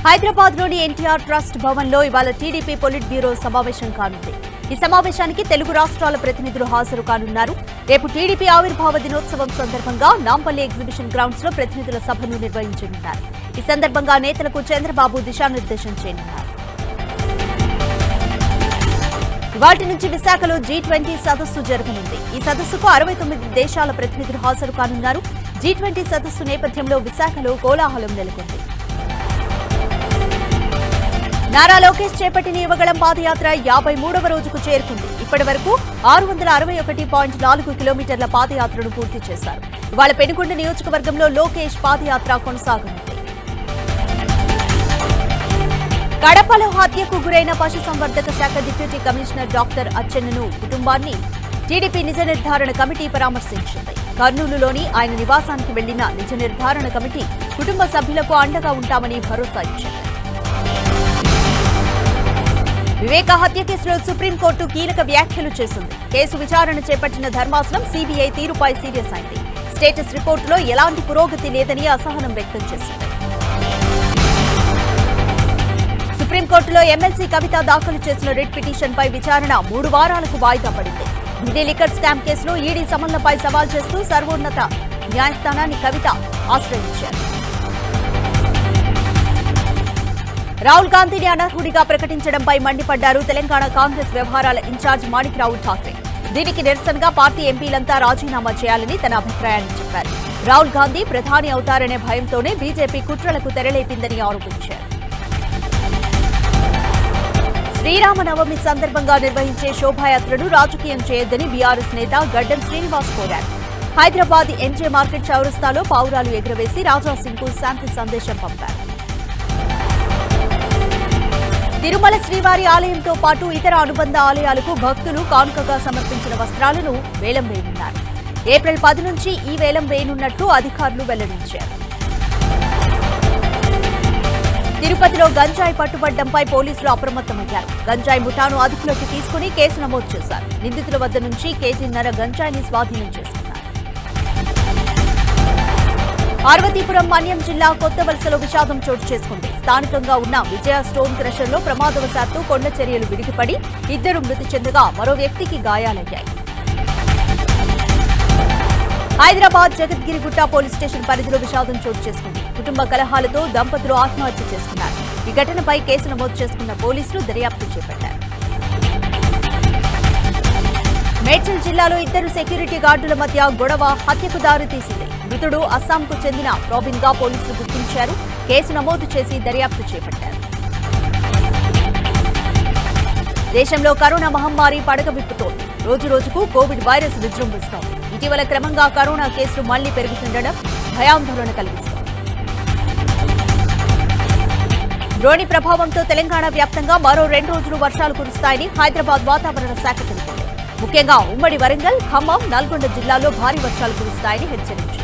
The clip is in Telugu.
హైదరాబాద్ లోని ఎన్టీఆర్ ట్రస్ట్ భవన్ లో ఇవాళ టీడీపీ పొలిట్ బ్యూరో సమావేశం కానుంది. ఈ సమావేశానికి తెలుగు రాష్ట్రాల ప్రతినిధులు హాజరు కానున్నారు. రేపు టీడీపీ ఆవిర్భావ దినోత్సవం సందర్భంగా నాంపల్లి ఎగ్జిబిషన్ గ్రౌండ్స్ లో ప్రతినిధుల సభను నిర్వహించనున్నారు. ఈ సందర్భంగా నేతలకు చంద్రబాబు దిశానిర్దేశం చేయనున్నారు. వాటి నుంచి విశాఖలో G20 సదస్సు జరగనుంది. ఈ సదస్సుకు 69 దేశాల ప్రతినిధులు హాజరు కానున్నారు. G20 సదస్సు నేపథ్యంలో విశాఖలో కోలాహలం నెలకొంది. నారా లోకేష్ చేపట్టిన యువగళం పాదయాత్ర 53వ రోజుకు చేరుకుంది. ఇప్పటి వరకు 661.4 కిలోమీటర్ల పాదయాత్రను పూర్తి చేశారు. ఇవాళ పెనుగొండ నియోజకవర్గంలో లోకేష్ పాదయాత్ర కొనసాగనుంది. కడపలో హత్యకు గురైన పశుసంవర్ధక శాఖ డిప్యూటీ కమిషనర్ డాక్టర్ అచ్చెన్నను కుటుంబాన్ని టీడీపీ నిజ నిర్ధారణ కమిటీ పరామర్శించింది. కర్నూలులోని ఆయన నివాసానికి వెళ్లిన నిజ నిర్ధారణ కమిటీ కుటుంబ సభ్యులకు అండగా ఉంటామని భరోసా ఇచ్చింది. వివేక హత్య కేసులో సుప్రీంకోర్టు కీలక వ్యాఖ్యలు చేసింది. కేసు విచారణ చేపట్టిన ధర్మాసనం సిబిఐ తీరుపై సీరియస్ అయింది. స్టేటస్ రిపోర్టులో ఎలాంటి పురోగతి లేదని అసహనం వ్యక్తం చేసింది. సుప్రీంకోర్టులో ఎమ్మెల్సీ కవిత దాఖలు చేసిన రిట్ పిటిషన్పై విచారణ 3 వారాలకు వాయిదా పడింది. ఢిల్లీ లిక్కర్ స్కామ్ కేసులో ఈడీ సమన్లపై సవాల్ చేస్తూ సర్వోన్నత న్యాయస్థానాన్ని కవిత ఆశ్రయించారు. రాహుల్ గాంధీని అనర్హుడిగా ప్రకటించడంపై మండిపడ్డారు తెలంగాణ కాంగ్రెస్ వ్యవహారాల ఇన్ఛార్జ్ మాణిక్రావు ఠాక్రే. దీనికి నిరసనగా పార్టీ ఎంపీలంతా రాజీనామా చేయాలని తన అభిప్రాయాన్ని చెప్పారు. రాహుల్ గాంధీ ప్రధాని అవుతారనే భయంతోనే బీజేపీ కుట్రలకు తెరలేపిందని ఆరోపించారు. శ్రీరామనవమి సందర్భంగా నిర్వహించే శోభాయాత్రను రాజకీయం చేయొద్దని బీఆర్ఎస్ నేత గడ్డం శ్రీనివాస్ కోరారు. హైదరాబాద్ ఎంజే మార్కెట్ చౌరస్తాలో పావురాలు ఎగురవేసి రాజాసింగ్కు శాంతి సందేశం పంపారు. తిరుమల శ్రీవారి ఆలయంతో పాటు ఇతర అనుబంధ ఆలయాలకు భక్తులు కానుకగా సమర్పించిన వస్త్రాలను వేలం వేయనున్నారు. ఏప్రిల్ 10 నుంచి ఈ వేలం వేయనున్నట్లు అధికారులు వెల్లడించారు. తిరుపతిలో గంజాయి పట్టుబడ్డంపై పోలీసులు అప్రమత్తమయ్యారు. గంజాయి ముఠాను అదుపులోకి తీసుకుని కేసు నమోదు చేశారు. నిందితుల వద్ద నుంచి కేజీన్నర గంజాయిని స్వాధీనం చేసుకున్నారు. పార్వతీపురం మన్యం జిల్లా కొత్త వలసలో విషాదం చోటు చేసుకుంది. స్థానికంగా ఉన్న విజయ స్టోన్ క్రషర్లో ప్రమాదవశాత్తు కొండ చర్యలు విడిగిపడి 2 మృతి చెందగా మరో వ్యక్తికి గాయాలయ్యాయి. హైదరాబాద్ జగద్గిరిగుట్ట పోలీస్ స్టేషన్ పరిధిలో విషాదం చోటు చేసుకుంది. కుటుంబ కలహాలతో దంపతులు ఆత్మహత్య చేసుకున్నారు. ఈ ఘటనపై కేసు నమోదు చేసుకున్న పోలీసులు దర్యాప్తు చేపట్టారు. మేడ్చల్ జిల్లాలో 2 సెక్యూరిటీ గార్డుల మధ్య గొడవ హత్యకు దారితీసింది. మృతుడు అస్సాంకు చెందిన రాబిన్ గా పోలీసులు గుర్తించారు. కేసు నమోదు చేసి దర్యాప్తు చేపట్టారు. దేశంలో కరోనా మహమ్మారి పడగ విప్పుతోంది. రోజురోజుకు కోవిడ్ వైరస్ విజృంభిస్తోంది. ఇటీవల క్రమంగా కరోనా కేసులు మళ్లీ పెరుగుతుండడం భయాందోళన కలిగిస్తోంది. ద్రోణి ప్రభావంతో తెలంగాణ వ్యాప్తంగా మరో 2 రోజులు వర్షాలు కురుస్తాయని హైదరాబాద్ వాతావరణ శాఖ తెలిపింది. ముఖ్యంగా ఉమ్మడి వరంగల్, ఖమ్మం, నల్గొండ జిల్లాల్లో భారీ వర్షాలు కురుస్తాయని హెచ్చరించారు.